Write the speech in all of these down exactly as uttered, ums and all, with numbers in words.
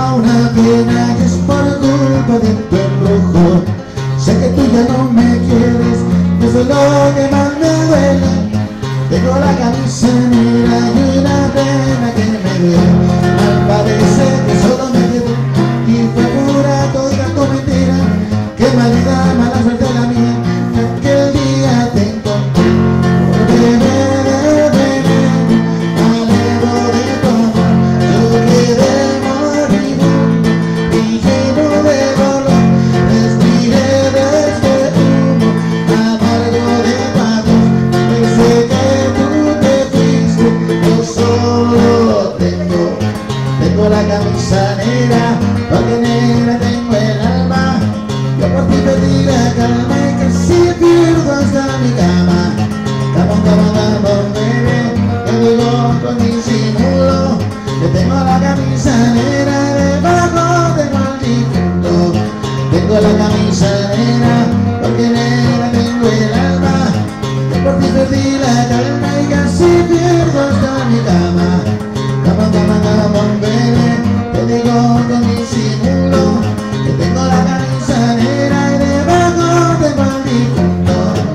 da una pena y es por culpa de tu embrujo. Sé que tú ya no me quieres, eso es lo que más me duele. Tengo la camisa negra y una pena que me duele. Mal parece que solo me quedé y fue pura toda tu mentira. Qué maldad, mala suerte la mía, que aquel día te encontré. Porque me debe, me alejo de tu amor. Yo quedé moribundo y lleno de dolor. Respiré de este humo amargo de tu adiós. Desde que tú te fuiste, yo solo tengo, tengo la camisa negra, porque negra tengo el alma. Yo por ti perdí la calma y casi pierdo hasta mi cama. Cama, cama, cama, bebé, te digo con disimulo que tengo la camisa negra, debajo tengo el difunto. Tengo la camisa negra, porque negra tengo el alma. Yo por ti perdí la calma y casi pierdo hasta mi cama. Cama, cama, cama, bebé, te digo con disimulo que tengo la camisa negra y debajo tengo el difunto.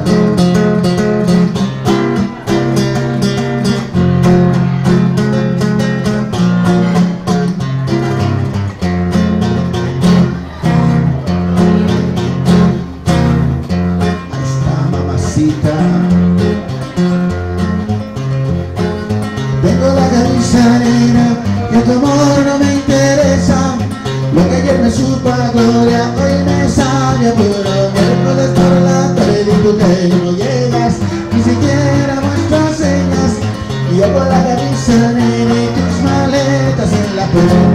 Ahí está, mamacita. Tengo la camisa negra, que tu amor no me interesa. Lo que ayer me supo a gloria, hoy me sabe a puro. Miércoles por la tarde y tú que no llegas, ni siquiera muestras señas. Y yo con la camisa negra y tus maletas en la puerta.